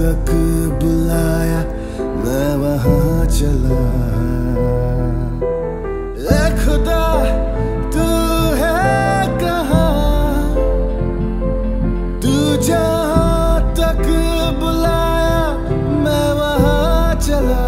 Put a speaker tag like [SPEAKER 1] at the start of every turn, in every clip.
[SPEAKER 1] तक बुलाया मैं वहां चला। ऐ खुदा तू है कहाँ, तू जहाँ तक बुलाया मैं वहां चला।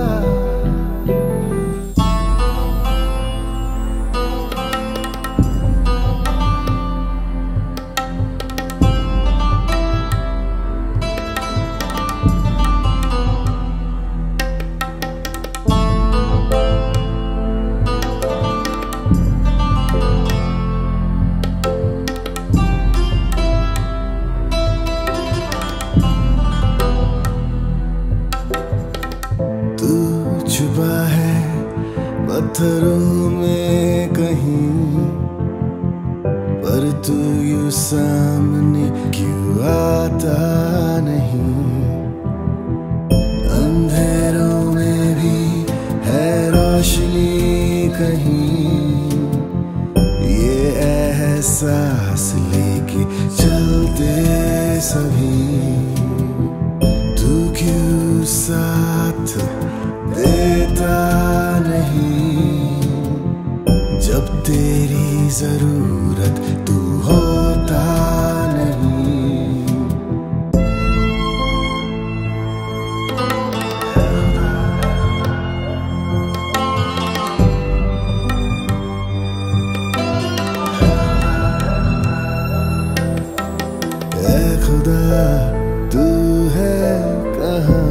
[SPEAKER 1] छुपा है पत्थरों में कहीं, पर तू यूं सामने क्यों आता नहीं। अंधेरों में भी है रोशनी कहीं, ये एहसास लेके चलते सभी। तू क्यों साथ देता नहीं, जब तेरी जरूरत तू होता नहीं। ऐ खुदा तू है कहाँ,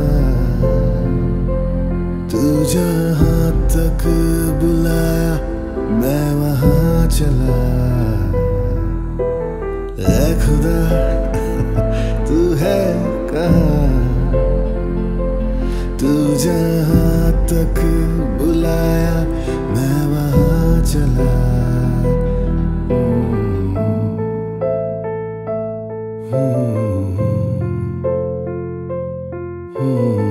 [SPEAKER 1] तू जहाँ तक बुलाया मैं वहां चला। ऐ खुदा तू है कहाँ, तू जहाँ तक बुलाया मैं वहां चला। Hmm.